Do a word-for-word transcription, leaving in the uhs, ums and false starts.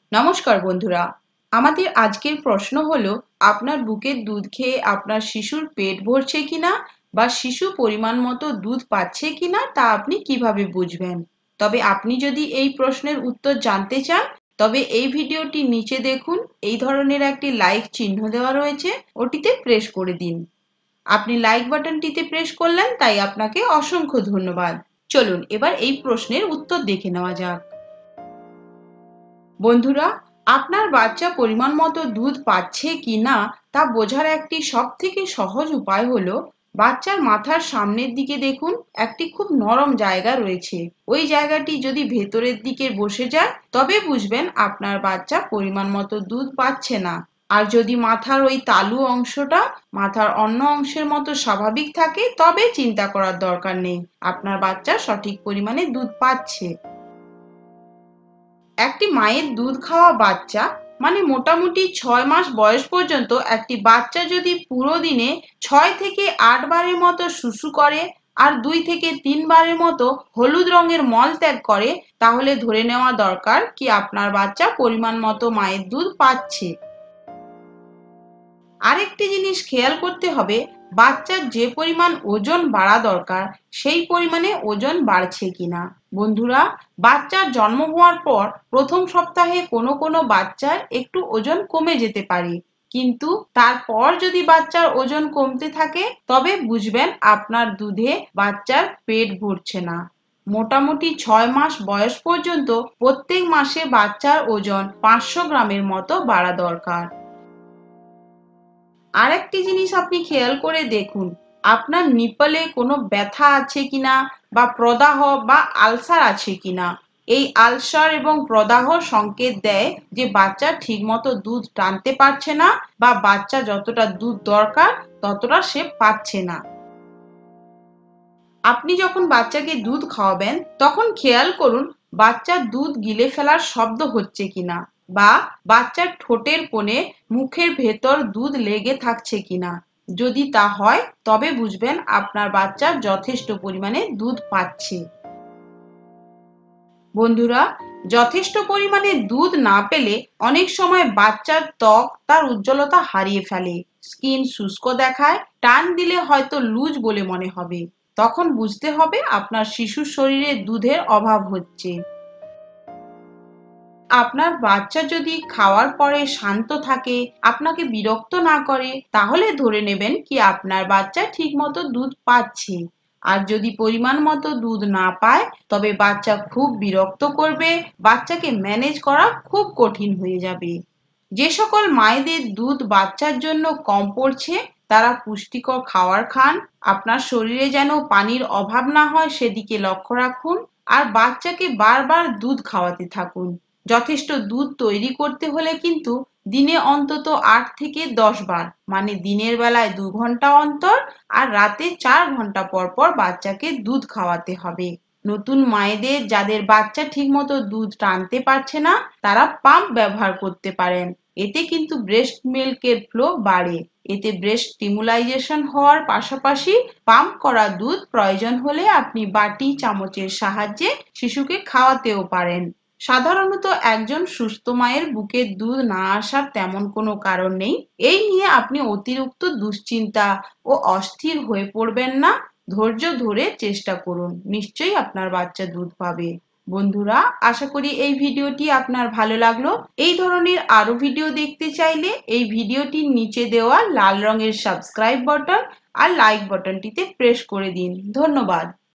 নমস্কার বন্ধুরা, আমাদের আজকের প্রশ্ন হলো আপনার বুকের দুধ খেয়ে আপনার শিশুর পেট ভরছে কিনা বা শিশু পরিমাণ মতো দুধ পাচ্ছে কিনা তা আপনি কিভাবে বুঝবেন। তবে আপনি যদি এই প্রশ্নের উত্তর জানতে চান তবে এই ভিডিওটির নিচে দেখুন এই ধরনের একটি লাইক চিহ্ন দেওয়া রয়েছে, ওটিতে প্রেস করে দিন। আপনি লাইক বাটনটিতে প্রেস করলেন, তাই আপনাকে অসংখ্য ধন্যবাদ। চলুন এবার এই প্রশ্নের উত্তর দেখে নেওয়া যাক। বন্ধুরা, আপনার বাচ্চা পরিমাণ মতো দুধ পাচ্ছে কি না তা বোঝার একটি সবথেকে সহজ উপায় হলো বাচ্চার মাথার সামনের দিকে দেখুন, একটি খুব নরম জায়গা রয়েছে। ওই জায়গাটি যদি ভেতরের দিকে বসে যায় তবে বুঝবেন আপনার বাচ্চা পরিমাণ মতো দুধ পাচ্ছে না। আর যদি মাথার ওই তালু অংশটা মাথার অন্য অংশের মতো স্বাভাবিক থাকে তবে চিন্তা করার দরকার নেই, আপনার বাচ্চা সঠিক পরিমাণে দুধ পাচ্ছে। একটি মায়ের দুধ খাওয়া বাচ্চা মানে মোটামুটি ছয় মাস বয়স পর্যন্ত একটি বাচ্চা যদি পুরো দিনে ছয় থেকে আট বারের মতো শুশু করে আর দুই থেকে তিন বারের মতো হলুদ রঙের মল ত্যাগ করে, তাহলে ধরে নেওয়া দরকার কি আপনার বাচ্চা পরিমাণ মতো মায়ের দুধ পাচ্ছে। আরেকটি জিনিস খেয়াল করতে হবে, বাচ্চার যে পরিমাণ ওজন বাড়া দরকার সেই পরিমাণে ওজন বাড়ছে কিনা। বন্ধুরা, বাচ্চার জন্ম হওয়ার পর প্রথম সপ্তাহে কোনো কোনো বাচ্চার একটু ওজন কমে যেতে পারে, কিন্তু তারপর যদি বাচ্চার ওজন কমতে থাকে তবে বুঝবেন আপনার দুধে বাচ্চার পেট ভরছে না। মোটামুটি ছয় মাস বয়স পর্যন্ত প্রত্যেক মাসে বাচ্চার ওজন পাঁচশো গ্রামের মতো বাড়া দরকার। আরেকটি জিনিস আপনি খেয়াল করে দেখুন, আপনার নিপলে কোনো ব্যথা আছে কিনা বা প্রদাহ বা আলসার আছে কিনা। এই আলসার এবং প্রদাহ সংকেত দেয় যে বাচ্চা ঠিকমতো দুধ টানতে পারছে না বা বাচ্চা যতটা দুধ দরকার ততটা সে পাচ্ছে না। আপনি যখন বাচ্চাকে দুধ খাওয়াবেন তখন খেয়াল করুন বাচ্চার দুধ গিলে ফেলার শব্দ হচ্ছে কিনা বা বাচ্চার ঠোঁটের কোণে মুখের ভেতর দুধ লেগে থাকছে কিনা। যদি তা হয় তবে বুঝবেন আপনার বাচ্চা যথেষ্ট পরিমাণে দুধ পাচ্ছে। বন্ধুরা, যথেষ্ট পরিমাণে দুধ না পেলে অনেক সময় বাচ্চার ত্বক তার উজ্জ্বলতা হারিয়ে ফেলে, স্কিন শুষ্ক দেখায়, টান দিলে হয়তো লুজ বলে মনে হবে। তখন বুঝতে হবে আপনার শিশুর শরীরে দুধের অভাব হচ্ছে। আপনার বাচ্চা যদি খাওয়ার পরে শান্ত থাকে, আপনাকে বিরক্ত না করে, তাহলে ধরে নেবেন কি আপনার বাচ্চা ঠিকমতো দুধ পাচ্ছে। আর যদি পরিমাণ মতো দুধ না পায় তবে বাচ্চা খুব বিরক্ত করবে, বাচ্চাকে ম্যানেজ করা খুব কঠিন হয়ে যাবে। যে সকল মায়েদের দুধ বাচ্চার জন্য কম পড়ছে তারা পুষ্টিকর খাবার খান, আপনার শরীরে যেন পানির অভাব না হয় সেদিকে লক্ষ্য রাখুন, আর বাচ্চাকে বারবার দুধ খাওয়াতে থাকুন। যথেষ্ট দুধ তৈরি করতে হলে কিন্তু দিনে অন্তত আট থেকে দশ বার, মানে দিনের বেলায় দু ঘন্টা অন্তর আর রাতে চার ঘন্টা পর পর বাচ্চাকে দুধ খাওয়াতে হবে। নতুন মায়েদের যাদের বাচ্চা ঠিকমতো দুধ টানতে পারছে না তারা পাম্প ব্যবহার করতে পারেন, এতে কিন্তু ব্রেস্ট মিল্কের ফ্লো বাড়ে। এতে ব্রেস্ট স্টিমুলাইজেশন হওয়ার পাশাপাশি পাম্প করা দুধ প্রয়োজন হলে আপনি বাটি চামচের সাহায্যে শিশুকে খাওয়াতেও পারেন। সাধারণত একজন সুস্থ মায়ের বুকের দুধ না আসার তেমন কোনো কারণ নেই, এই নিয়ে আপনি অতিরিক্ত দুশ্চিন্তা ও অস্থির হয়ে পড়বেন না। ধৈর্য ধরে চেষ্টা করুন, নিশ্চয়ই আপনার বাচ্চা দুধ পাবে। বন্ধুরা, আশা করি এই ভিডিওটি আপনার ভালো লাগলো। এই ধরনের আরো ভিডিও দেখতে চাইলে এই ভিডিওটির নিচে দেওয়া লাল রঙের সাবস্ক্রাইব বাটন আর লাইক বাটনটিতে প্রেস করে দিন। ধন্যবাদ।